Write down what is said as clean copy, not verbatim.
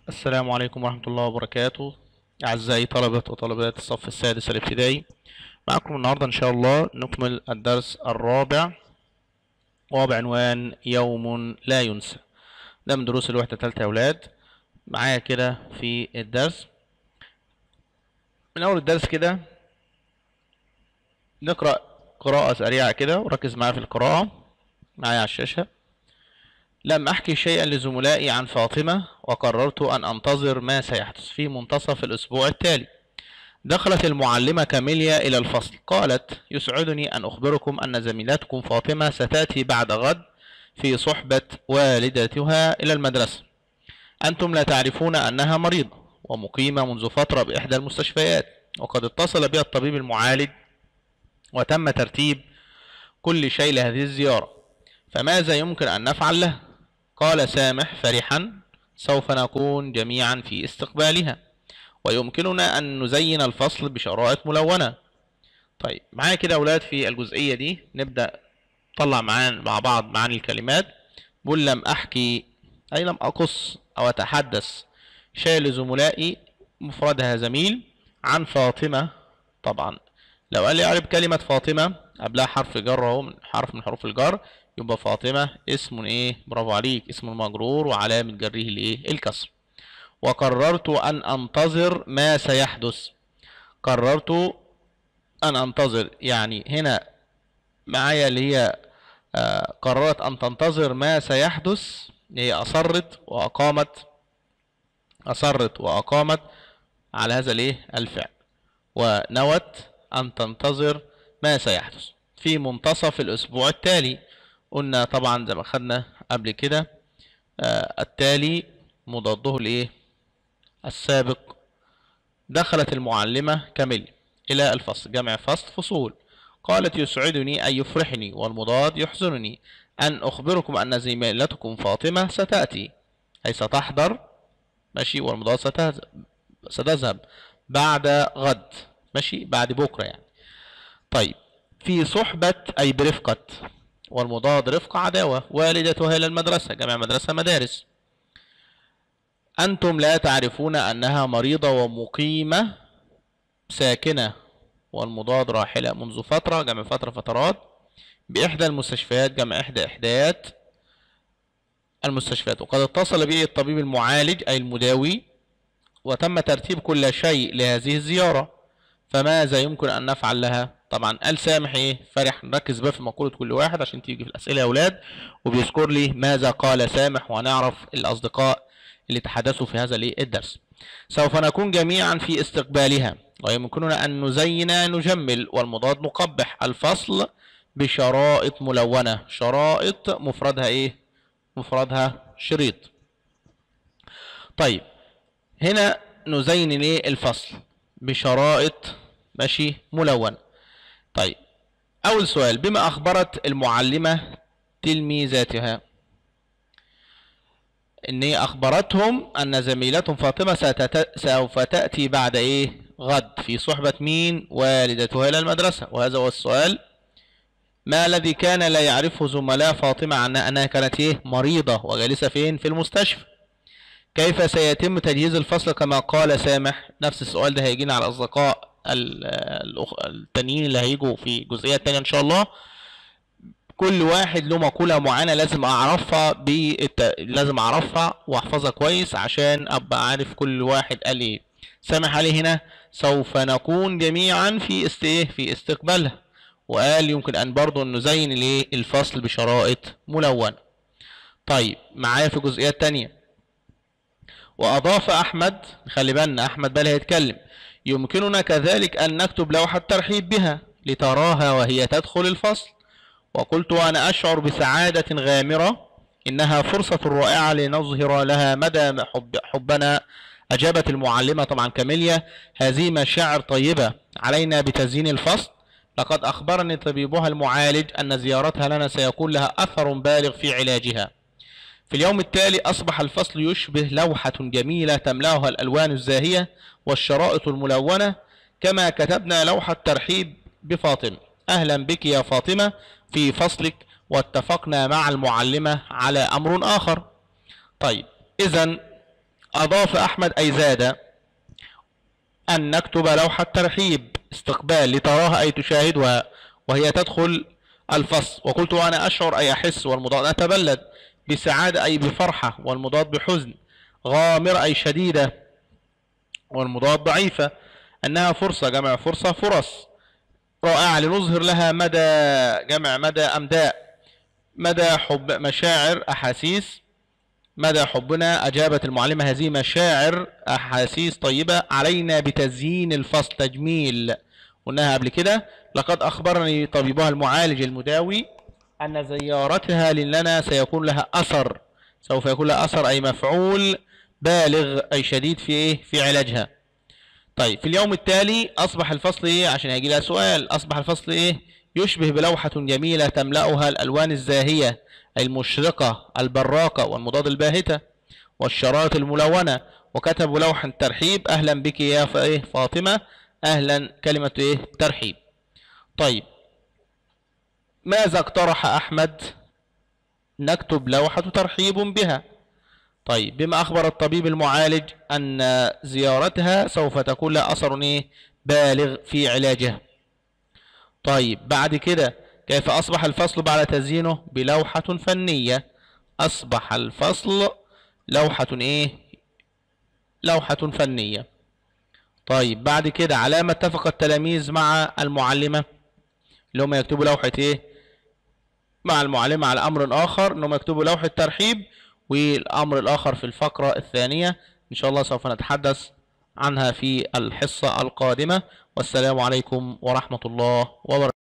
السلام عليكم ورحمة الله وبركاته. أعزائي طلبة وطالبات الصف السادس الابتدائي، معكم النهاردة إن شاء الله نكمل الدرس الرابع وبعنوان يوم لا ينسى. ده من دروس الوحدة الثالثة يا أولاد. معايا كده في الدرس، من أول الدرس كده نقرأ قراءة سريعة كده وركز معايا في القراءة معايا على الشاشة. لم أحكي شيئا لزملائي عن فاطمة وقررت أن أنتظر ما سيحدث في منتصف الأسبوع التالي. دخلت المعلمة كاميليا إلى الفصل، قالت: يسعدني أن أخبركم أن زميلتكم فاطمة ستأتي بعد غد في صحبة والدتها إلى المدرسة. أنتم لا تعرفون أنها مريضة ومقيمة منذ فترة بإحدى المستشفيات، وقد اتصل بها الطبيب المعالج وتم ترتيب كل شيء لهذه الزيارة، فماذا يمكن أن نفعل له؟ قال سامح فرحا: سوف نكون جميعا في استقبالها، ويمكننا أن نزين الفصل بشرائط ملونة. طيب معايا كده أولاد في الجزئية دي نبدأ نطلع مع بعض معاني الكلمات. بقول لم أحكي أي لم أقص أو أتحدث شيء لزملائي، مفردها زميل، عن فاطمة. طبعا لو قال لي أعرب كلمة فاطمة قبلها حرف جر أهو، حرف من حروف الجر، يبقى فاطمة اسم إيه؟ برافو عليك، اسم مجرور وعلامة جره الإيه؟ الكسر. وقررت أن أنتظر ما سيحدث. قررت أن أنتظر، يعني هنا معايا اللي هي قررت أن تنتظر ما سيحدث، هي أصرت وأقامت على هذا الإيه؟ الفعل، ونوت أن تنتظر ما سيحدث في منتصف الأسبوع التالي. قلنا طبعا زي ما خدنا قبل كده التالي مضاده الإيه؟ السابق. دخلت المعلمة كاميليا إلى الفصل، جمع فصل فصول. قالت: يسعدني أي يفرحني، والمضاد يحزنني، أن أخبركم أن زميلتكم فاطمة ستأتي، أي ستحضر، ماشي، والمضاد ستذهب بعد غد، ماشي، بعد بكرة يعني. طيب في صحبة أي برفقة، والمضاد رفقة عداوة. والدتها إلى المدرسة، جمع مدرسة مدارس. أنتم لا تعرفون أنها مريضة ومقيمة ساكنة، والمضاد راحلة، منذ فترة، جمع فترة فترات، بإحدى المستشفيات، جمع إحداث المستشفيات. وقد اتصل به الطبيب المعالج أي المداوي، وتم ترتيب كل شيء لهذه الزيارة، فماذا يمكن أن نفعل لها؟ طبعا قال سامح إيه؟ فرح. نركز بقى في مقولة كل واحد عشان تيجي في الأسئلة يا أولاد، وبيذكر لي ماذا قال سامح، وهنعرف الأصدقاء اللي تحدثوا في هذا الدرس. سوف نكون جميعا في استقبالها، ويمكننا أن نجمل، والمضاد نقبح الفصل بشرائط ملونة. شرائط مفردها إيه؟ مفردها شريط. طيب هنا نزين الايه؟ الفصل بشرائط، ماشي، ملونة. طيب أول سؤال: بما أخبرت المعلمة تلميذاتها؟ إن هي أخبرتهم أن زميلتهم فاطمة سوف تأتي بعد إيه؟ غد، في صحبة مين؟ والدتها إلى المدرسة. وهذا هو السؤال. ما الذي كان لا يعرفه زملاء فاطمة عن أنها كانت إيه؟ مريضة وجالسة فين؟ في المستشفى. كيف سيتم تجهيز الفصل كما قال سامح؟ نفس السؤال ده هيجينا على الأصدقاء التانيين اللي هيجوا في الجزئية التانية إن شاء الله. كل واحد له مقولة معينة لازم أعرفها وأحفظها كويس عشان أبقى عارف كل واحد قال إيه. سامح عليه هنا سوف نكون جميعا في استقبالها، وقال يمكن أن برضه نزين الفصل بشرائط ملونة. طيب معايا في الجزئية التانية. وأضاف أحمد، خلي بالنا أحمد بقى هيتكلم: يمكننا كذلك أن نكتب لوحة ترحيب بها لتراها وهي تدخل الفصل. وقلت وأنا أشعر بسعادة غامرة إنها فرصة رائعة لنظهر لها مدى حبنا. أجابت المعلمة طبعا كاميليا: هذه مشاعر طيبة، علينا بتزيين الفصل. لقد أخبرني طبيبها المعالج أن زيارتها لنا سيكون لها أثر بالغ في علاجها. في اليوم التالي أصبح الفصل يشبه لوحة جميلة تملأها الألوان الزاهية والشرائط الملونة. كما كتبنا لوحة ترحيب بفاطمة: أهلا بك يا فاطمة في فصلك. واتفقنا مع المعلمة على أمر آخر. طيب إذن أضاف أحمد أي زاد أن نكتب لوحة ترحيب استقبال لتراها أي تشاهدها وهي تدخل الفصل. وقلت وأنا أشعر أي أحس، والمضاد أتبلد، بسعادة أي بفرحة، والمضاد بحزن، غامرة أي شديدة، والمضاد ضعيفة، أنها فرصة جمع فرصة فرص، رائعة لنظهر لها مدى جمع مدى أمداء، مدى حب مشاعر أحاسيس، مدى حبنا. أجابت المعلمة هذه مشاعر أحاسيس طيبة، علينا بتزيين الفصل تجميل، قلناها قبل كده. لقد أخبرني طبيبها المعالج المداوي أن زيارتها لنا سيكون لها أثر، سوف يكون لها أثر أي مفعول بالغ أي شديد في إيه؟ في علاجها. طيب في اليوم التالي أصبح الفصل إيه؟ عشان هيجي لها سؤال. أصبح الفصل إيه؟ يشبه بلوحة جميلة تملأها الألوان الزاهية المشرقة البراقة، والمضاد الباهتة، والشرائط الملونة. وكتبوا لوحا ترحيب أهلا بك يا فاطمة، أهلا كلمة إيه؟ ترحيب. طيب ماذا اقترح أحمد؟ نكتب لوحة ترحيب بها. طيب بما أخبر الطبيب المعالج أن زيارتها سوف تكون لها أثر إيه؟ بالغ في علاجها. طيب بعد كده كيف أصبح الفصل بعد تزيينه؟ بلوحة فنية. أصبح الفصل لوحة إيه؟ لوحة فنية. طيب بعد كده على ما اتفق التلاميذ مع المعلمة اللي هم يكتبوا لوحة إيه؟ مع المعلمة على أمر آخر إنهم يكتبوا لوحة ترحيب، والأمر الآخر في الفقرة الثانية إن شاء الله سوف نتحدث عنها في الحصة القادمة. والسلام عليكم ورحمة الله وبركاته.